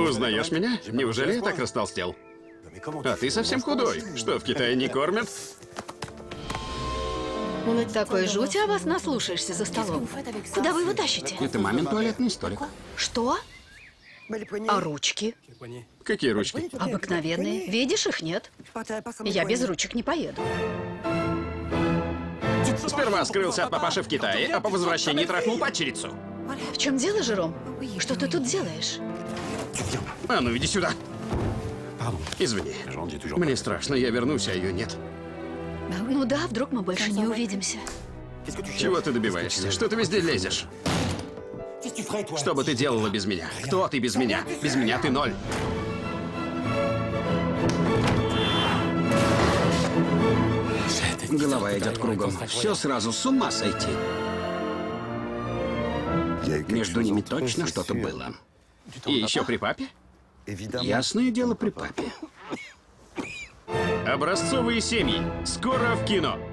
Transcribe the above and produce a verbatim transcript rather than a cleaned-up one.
Узнаешь меня? Неужели я так растолстел? А ты совсем худой. Что, в Китае не кормят? Такой жути о вас наслушаешься за столом. Куда вы его тащите? Это мамин туалетный столик. Что? А ручки? Какие ручки? Обыкновенные. Видишь, их нет. Я без ручек не поеду. Сперва скрылся от папаши в Китае, а по возвращении трахнул падчерицу. В чем дело, Жером? Что ты тут делаешь? А ну иди сюда. Извини. Мне страшно, я вернусь, а ее нет. Ну да, вдруг мы больше не увидимся. Чего ты добиваешься? Что ты везде лезешь? Что бы ты делала без меня? Кто ты без меня? Без меня ты ноль. Голова идет кругом. Все сразу с ума сойти. Между ними точно что-то было. И еще при папе? Ясное дело, при папе. Образцовые семьи. Скоро в кино.